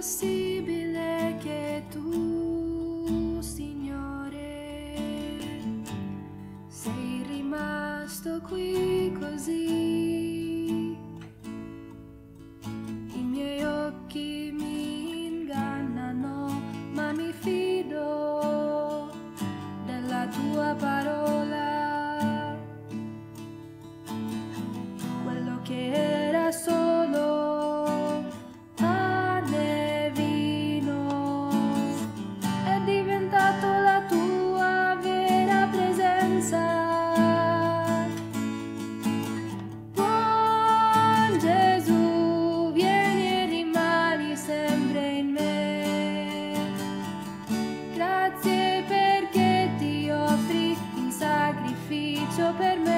possibile che tu, Signore, sei rimasto qui così? I miei occhi mi ingannano, ma mi fido della tua parola. Quello che era solo pane e vino è diventato la tua vera presenza. Buon Gesù, vieni e rimani sempre in me. Grazie perché ti offri in sacrificio per me.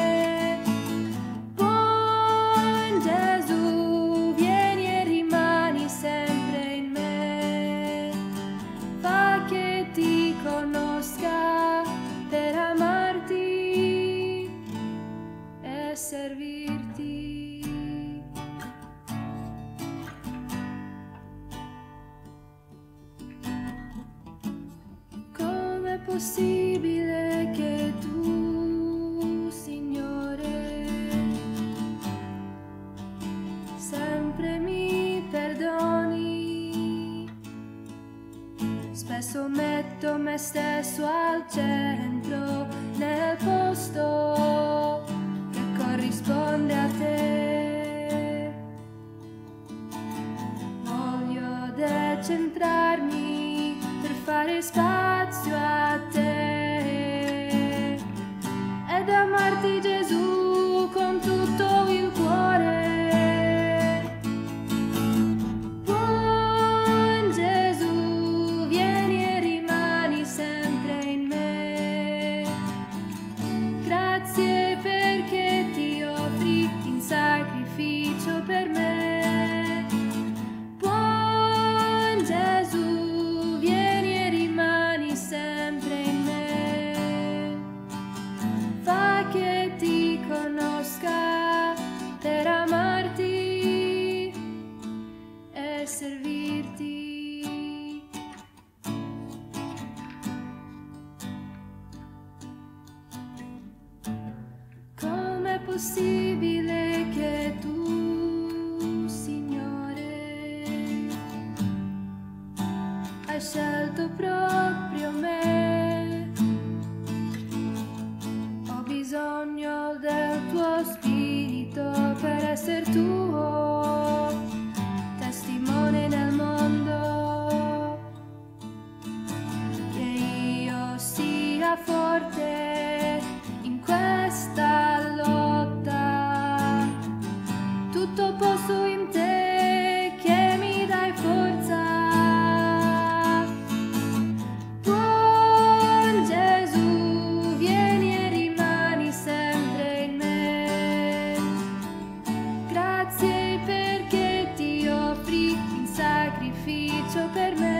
Gesù, vieni e rimani sempre in me. Fa che ti conosca per amarti e servirti. Com'è possibile che tu, Signore, sempre mi perdoni? Spesso metto me stesso al centro, nel posto che corrisponde a te. Voglio decentrarmi per fare spazio a te ed amarti, Gesù, con tutto il cuore. Grazie perché ti offri in sacrificio per me. Buon Gesù, vieni e rimani sempre in me. Fa che ti conosca per amarti e servirti. Com'è possibile che tu, Signore, hai scelto proprio me? Ho bisogno del tuo spirito per essere tuo testimone nel mondo. Che io sia forte in questa lotta, tutto posso in te che mi dai forza. Buon Gesù, vieni e rimani sempre in me. Grazie perché ti offri in sacrificio per me.